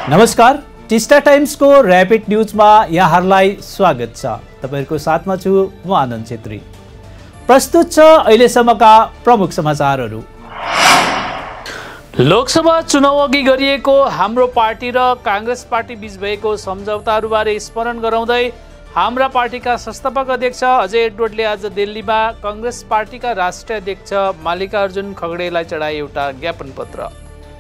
नमस्कार, टिस्टा टाइम्सको र्यापिड न्युजमा यहाँहरूलाई स्वागत छ। तपाईहरुको साथमा छु म आनन्द छेत्री। प्रस्तुत छ अहिलेसम्मका प्रमुख समाचारहरू। लोकसभा चुनाव अघि गरिएको हाम्रो पार्टी र कांग्रेस पार्टी बीच भएको सम्झौताहरूबारे स्मरण गराउँदै हाम्रा पार्टीका संस्थापक अध्यक्ष अजय एडवर्डले आज दिल्लीमा कांग्रेस पार्टीका राष्ट्रिय अध्यक्ष मल्लिकार्जुन खगडेलाई चढाए एउटा ज्ञापन पत्र।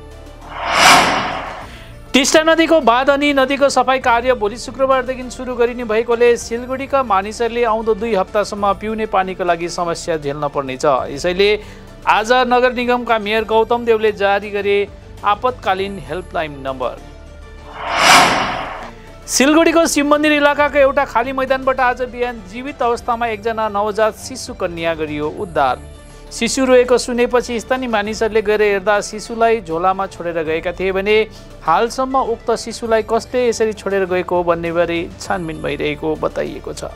टिस्टा नदीको बाँध अनि नदीको सफाई कार्य भोलि शुक्रबारदेखि सुरु गरिने भएकोले सिलगढीका मानिसहरूले आउँदो 2 हप्तासम्म पिउने पानीको लागि समस्या झेल्न पर्नेछ। यसैले आज नगर निगमका मेयर गौतम देवले जारी गरे आपतकालीन हेल्पलाइन नम्बर। सिलगढीको शिव मन्दिर इलाकाको एउटा खाली मैदानबाट आज बिहान जीवित अवस्थामा एकजना नवजात शिशु कन्या गरियो उद्धार। शिशु रोएको सुनेपछि स्थानीय मानिसहरूले गएर हेर्दा शिशुलाई झोलामा छोडेर गएका थिए भने हालसम्म उक्त शिशुलाई कसले यसरी छोडेर गएको भन्नेबारे छानबिन भइरहेको बताइएको छ।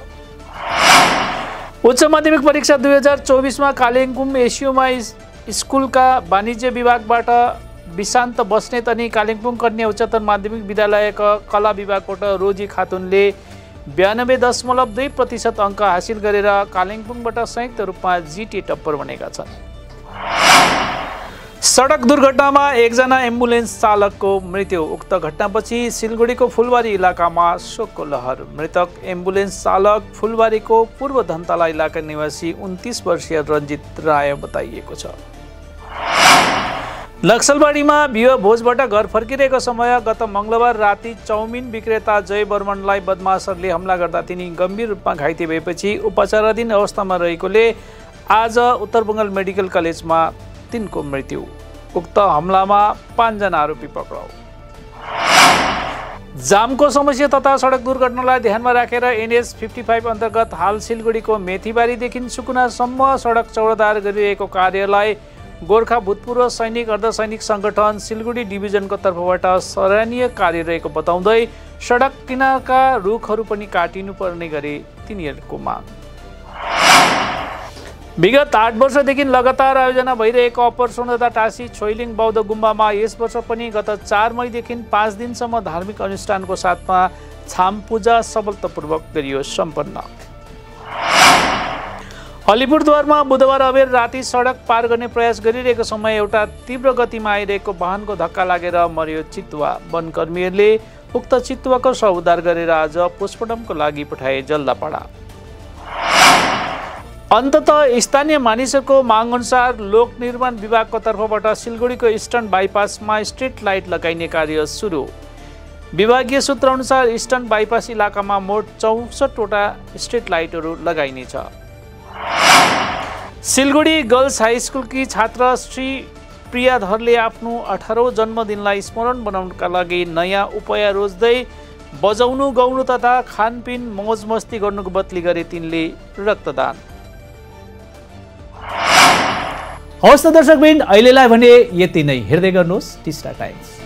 उच्च माध्यमिक परीक्षा 2024मा कालिम्पोङ एसयुमा स्कुलका वाणिज्य विभागबाट विशान्त बस्नेत अनि कालिम्पोङ कन्या उच्चतर माध्यमिक विद्यालयका कला विभागबाट रोजी खातुनले 92.2% अङ्क हासिल गरेर कालिम्पोङबाट संयुक्त रूपमा जिटिए टप्पर बनेका छन्। सडक दुर्घटनामा एकजना एम्बुलेन्स चालकको मृत्यु। उक्त घटनापछि सिलगढीको फुलबारी इलाकामा शोकको लहर। मृतक एम्बुलेन्स चालक फुलबारीको पूर्व धनतला इलाका निवासी 29 वर्षीय रञ्जित राय बताइएको छ। नक्सलबाडीमा विवाह भोजबाट घर फर्किरहेको समय गत मंगलबार राति चाउमिन विक्रेता जय बर्मनलाई बदमाशहरूले हमला गर्दा तिनी गम्भीर रूपमा घाइते भएपछि उपचाराधीन अवस्थामा रहेकोले आज उत्तर बङ्गाल मेडिकल कलेजमा तिनको मृत्यु। उक्त हमलामा 5 जना आरोपी पक्राउ। जामको समस्या तथा सडक दुर्घटनालाई ध्यानमा राखेर NH 55 अन्तर्गत हाल सिलगढीको मेथीबारीदेखि सुकुनासम्म सडक चौडादार गरिरहेको कार्यलाई गोर्खा भूतपूर्व सैनिक अर्धसैनिक संगठन सिलगढी डिभिजनको तर्फबाट सराहनीय कार्य रहेको बताउँदै सडक किनारका रुखहरू पनि काटिनुपर्ने गरे तिनीहरूको माग। विगत 8 वर्षदेखि लगातार आयोजना भइरहेको अप्पर सोनादा टासी छोइलिङ बौद्ध गुम्बामा यस वर्ष पनि गत 4 मईदेखि 5 दिनसम्म धार्मिक अनुष्ठानको साथमा छाम पूजा सफलतापूर्वक गरियो सम्पन्न। अलिपुरद्वारमा बुधबार अबेर राति सडक पार गर्ने प्रयास गरिरहेको समय एउटा तीव्र गतिमा आइरहेको वाहनको धक्का लागेर मर्यो चितुवा। वनकर्मीहरूले उक्त चितुवाको शव उद्धार गरेर आज पोस्टमार्टमको लागि पठाए जल्दापाडा। अन्ततः स्थानीय मानिसहरूको माग अनुसार लोक निर्माण विभागको तर्फबाट सिलगढीको इस्टर्न बाइपासमा स्ट्रिट लाइट लगाइने कार्य सुरु। विभागीय सूत्र अनुसार इस्टर्न बाइपास इलाकामा मोट 64वटा स्ट्रिट लाइटहरू लगाइनेछ। सिलगढी गर्ल्स हाई स्कुलकी छात्र श्री प्रियाधरले आफ्नो 18औं जन्मदिनलाई स्मरण बनाउनका लागि नयाँ उपाय रोज्दै बजाउनु गाउनु तथा खानपिन मौज मस्ती गर्नुको बदली गरे तिनले रक्तदान। हवस् त दर्शकबिन, अहिलेलाई भने यति नै। हेर्दै गर्नुहोस् टिस्टा टाइम्स।